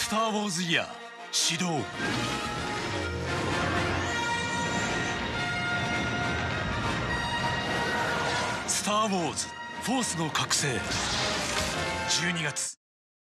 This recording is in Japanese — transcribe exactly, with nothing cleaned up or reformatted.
スター・ウォーズイヤー始動。スター・ウォーズフォースの覚醒じゅうにがつ